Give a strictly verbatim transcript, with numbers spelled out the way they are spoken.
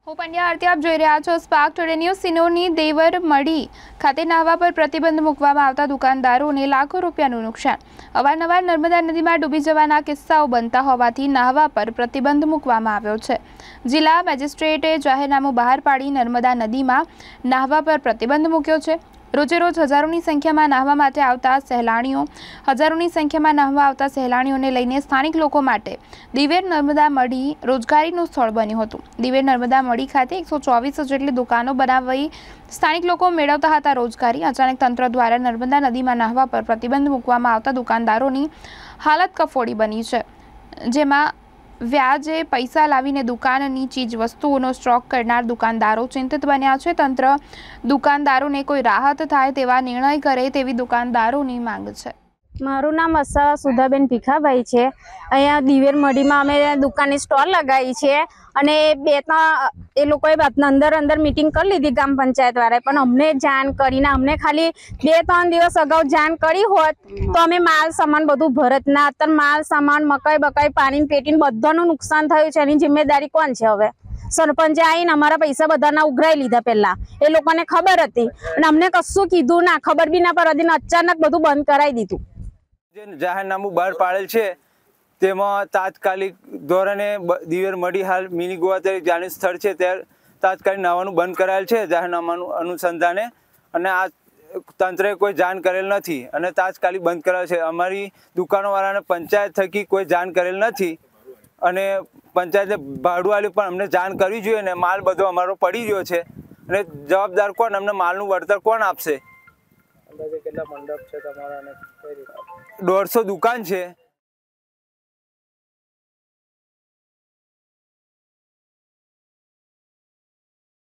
હું પંડ્યા આરતી આપ જોઈ રહ્યા છો સ્પાર્ક ટુડે ન્યૂઝ. સિનોરની દેવર મડી ખાતે નાહવા પર પ્રતિબંધ મૂકવામાં આવતા દુકાનદારોને લાખો રૂપિયાનું નુકસાન. અવારનવાર નર્મદા નદીમાં ડૂબી જવાના કિસ્સાઓ બનતા હોવાથી નાહવા પર પ્રતિબંધ મૂકવામાં આવ્યો છે. જિલ્લા મેજિસ્ટ્રેટે જાહેરનામું બહાર પાડી નર્મદા નદીમાં નાહવા પર પ્રતિબંધ મૂક્યો છે. રોજે રોજ હજારોની સંખ્યામાં નાહવા માટે આવતા સહેલાણીઓ હજારોની સંખ્યામાં નાહવા આવતા સહેલાણીઓને લઈને સ્થાનિક લોકો માટે દિવેર નર્મદા મઢી રોજગારીનું સ્થળ બન્યું હતું. દિવેર નર્મદા મઢી ખાતે એકસો ચોવીસ જેટલી દુકાનો બનાવી સ્થાનિક લોકો મેળવતા હતા રોજગારી. અચાનક તંત્ર દ્વારા નર્મદા નદીમાં નાહવા પર પ્રતિબંધ મૂકવામાં આવતા દુકાનદારોની હાલત કફોડી બની છે, જેમાં વ્યાજે પૈસા લાવીને દુકાનની ચીજ વસ્તુઓનો સ્ટોક કરનાર દુકાનદારો ચિંતિત બન્યા છે. તંત્ર દુકાનદારોને કોઈ રાહત થાય તેવા નિર્ણય કરે તેવી દુકાનદારોની માંગ છે. મારું નામ અસા સુધાબેન ભીખાભાઈ છે. અહીંયા દિવેર મઢીમાં અમે દુકાનની સ્ટોલ લગાવી છે અને બે ત્રણ એ લોકોએ અંદર અંદર મિટિંગ કરી લીધી ગ્રામ પંચાયત વાળાએ, પણ અમને જાણ કરીને અમને ખાલી બે ત્રણ દિવસ અગાઉ જાણ કરી હોત તો અમે માલ સામાન બધું ભરત ના. અત્યારે માલ સામાન મકાઈ બકાઈ પાણી પેટીને બધાનું નુકસાન થયું છે. એની જિમ્મેદારી કોણ છે? હવે સરપંચે આવીને અમારા પૈસા બધાના ઉઘરાઈ લીધા. પહેલા એ લોકોને ખબર હતી અને અમને કશું કીધું ના, ખબર બી ના પડે. અચાનક બધું બંધ કરાવી દીધું. જે જાહેરનામું બહાર પાડેલ છે તેમાં તાત્કાલિક ધોરણે દિવેર મઢી હાલ મિની ગોવા તરીકે જાણીત સ્થળ છે ત્યારે તાત્કાલિક નાવાનું બંધ કરાયેલ છે જાહેરનામાનું અનુસંધાને, અને આ તંત્રએ કોઈ જાણ કરેલ નથી અને તાત્કાલિક બંધ કરાયેલ છે. અમારી દુકાનોવાળાને પંચાયત થકી કોઈ જાણ કરેલ નથી અને પંચાયતે ભાડું આપ્યું પણ અમને જાણ કરવી જોઈએ ને. માલ બધો અમારો પડી રહ્યો છે અને જવાબદાર કોણ? અમને માલનું વળતર કોણ આપશે? કેટલા મંડપ છે તમારા? દોઢસો દુકાન છે.